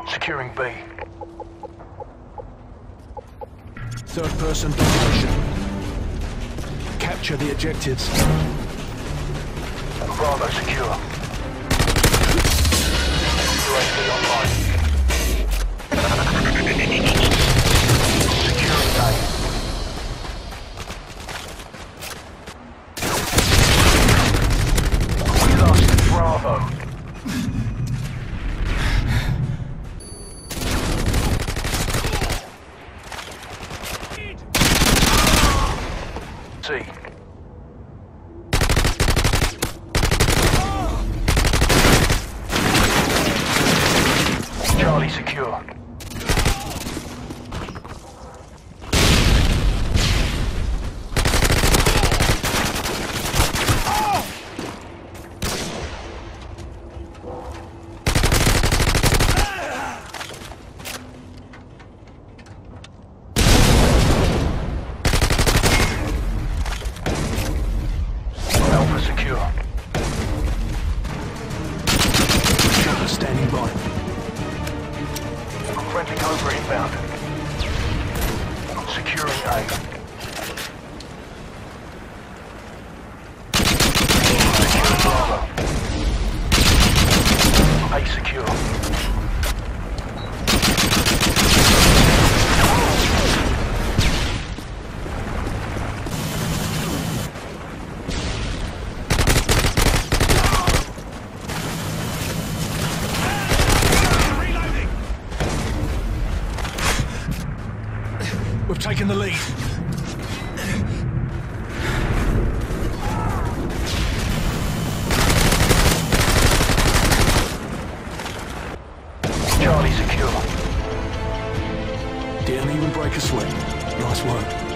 Securing B. Third-person domination. Capture the objectives. Bravo secure. UAV online. Securing A. We lost Bravo. C. Charlie secure. Alpha secure. Chopper standing by. Friendly Cobra inbound. Securing A. Securing Bravo. A secure. We've taken the lead. Charlie secure. Didn't even break a sweat. Nice work.